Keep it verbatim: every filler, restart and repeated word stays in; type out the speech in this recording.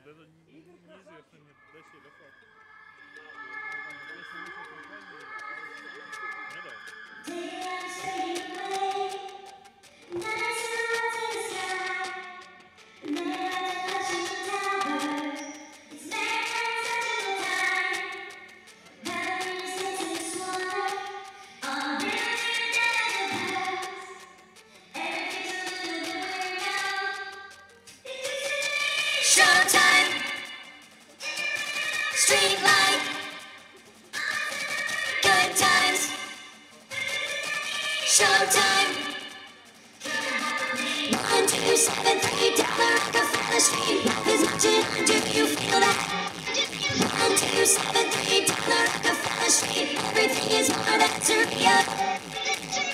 это не- неизвестно мне доселе факт. Если вышел прикольный, ну да. Showtime, street light, good times. Showtime, one two seven three down the Rockefeller Street. Life is marching on. Do you feel that? One two seven three down the Rockefeller Street. Everything is more than surreal.